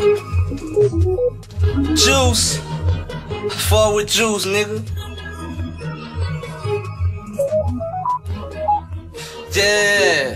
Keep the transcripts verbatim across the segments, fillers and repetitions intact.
Juice. Fuck with juice, nigga. Yeah.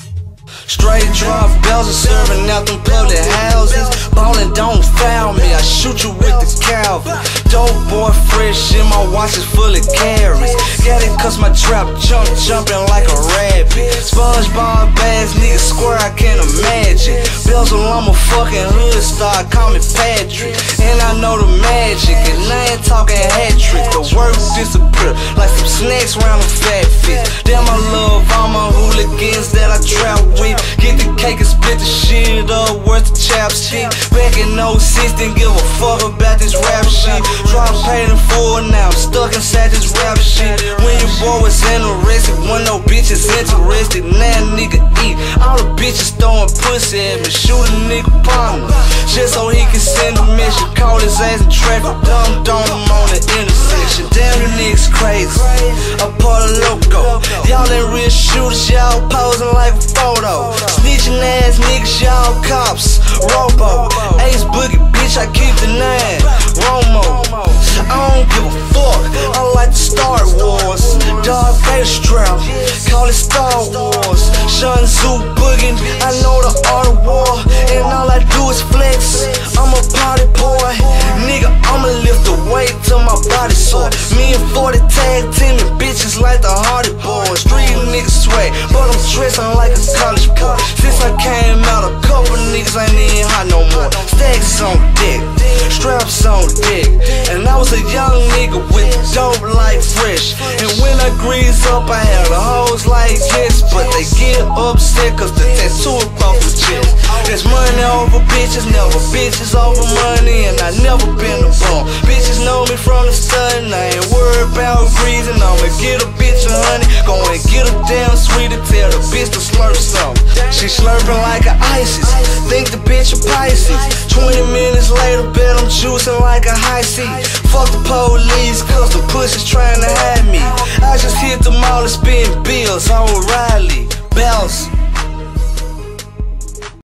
Straight drop bells and serving out them public houses. Ballin' don't foul me, I shoot you with the Calvin. Dope boy fresh and my watch is full of carries. Got it cause my trap jump jumping like a rabbit. SpongeBob bass nigga square, I can't imagine. Bells on I'm a fucking hood star, call me Patrick. And I know the magic, and I ain't talking hat trick. The work disappear like some snacks round a fat fish. Damn, I love all my hooligans that I trap with. Get the cake and split the shit up, worth the chapstick. Back in oh six, didn't give a fuck about this rap shit. Drop paid in full, now I'm stuck inside this rap shit. When your boy was interested, when no bitches interested. Now nigga eat, all the bitches throwing pussy at me. Shoot a nigga partner, just so he can send a mission. Call his ass in traffic, dumb dumb on the intersection. Damn, you niggas crazy, a part of loco. Y'all ain't real shooters, y'all posing like a photo. Snitching ass niggas, y'all cops. Robo, Ace Boogie, bitch, I keep the nine. Romo, I don't give a fuck, I like the Star Wars. Darth Vader strap, call it Star Wars. Sun Tzu boogin', I know the art of war. And all I do is flex, I'm a party boy. Nigga, I'ma lift the weight till my body sore. Me and forty tag teaming bitches like the Hardy Boys. Street niggas sway, but I'm dressing like a college boy. Since I came out, a couple niggas ain't even hot no more. Stacks on dick, straps on dick. And I was a young nigga with dope like fresh. And when I grease up, I had the hoes like this. But they get upset cause the tattoo across the chest. There's money over bitches, never bitches over money. And I never been a bum. Bitches know me from the start, and I ain't worried about greasing. I'ma get a bitch a honey, go and get a damn sweet and tell the bitch to slurp some. She slurping like an ISIS, think the bitch a Pisces. Twenty minutes later, bet I'm juicing like a high C. Fuck the police, cause the pussy's trying to hide me. I just hit the mall and spend bills on Riley Bells.